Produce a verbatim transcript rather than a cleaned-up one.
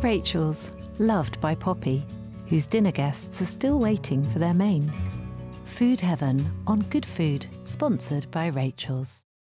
Rachel's, loved by Poppy, whose dinner guests are still waiting for their main. Food Heaven on Good Food, sponsored by Rachel's.